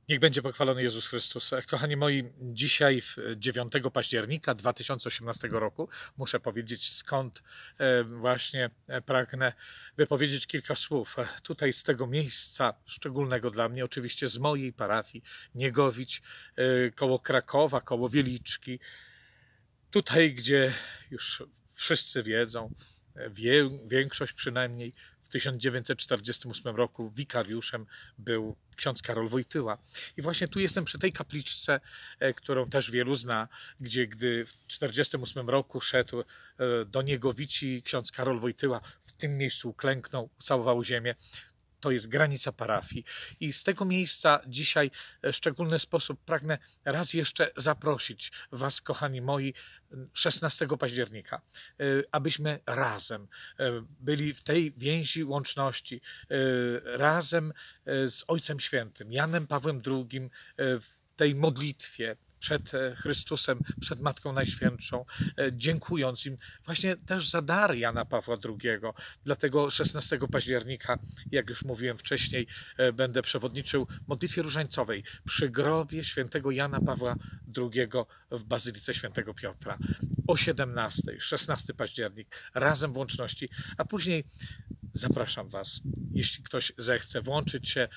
Niech będzie pochwalony Jezus Chrystus. Kochani moi, dzisiaj 9 października 2018 roku muszę powiedzieć, skąd właśnie pragnę wypowiedzieć kilka słów. Tutaj z tego miejsca szczególnego dla mnie, oczywiście z mojej parafii Niegowić, koło Krakowa, koło Wieliczki. Tutaj, gdzie już wszyscy wiedzą, większość przynajmniej, w 1948 roku wikariuszem był ksiądz Karol Wojtyła. I właśnie tu jestem przy tej kapliczce, którą też wielu zna, gdzie gdy w 1948 roku szedł do Niegowici ksiądz Karol Wojtyła, w tym miejscu uklęknął, ucałował ziemię. To jest granica parafii. I z tego miejsca dzisiaj w szczególny sposób pragnę raz jeszcze zaprosić Was, kochani moi, 16 października, abyśmy razem byli w tej więzi łączności, razem z Ojcem Świętym, Janem Pawłem II, w tej modlitwie przed Chrystusem, przed Matką Najświętszą, dziękując im właśnie też za dar Jana Pawła II. Dlatego 16 października, jak już mówiłem wcześniej, będę przewodniczył modlitwie różańcowej przy grobie świętego Jana Pawła II w Bazylice Świętego Piotra o 17, 16 październik, razem w łączności, a później zapraszam Was, jeśli ktoś zechce włączyć się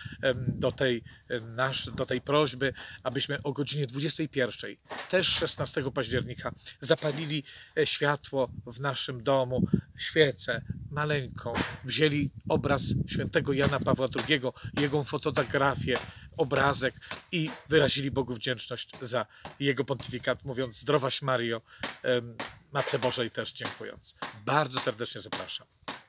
do tej prośby, abyśmy o godzinie 21, też 16 października, zapalili światło w naszym domu, świecę maleńką, wzięli obraz świętego Jana Pawła II, jego fotografię, obrazek i wyrazili Bogu wdzięczność za jego pontyfikat, mówiąc zdrowaś Mario, Matce Bożej też dziękując. Bardzo serdecznie zapraszam.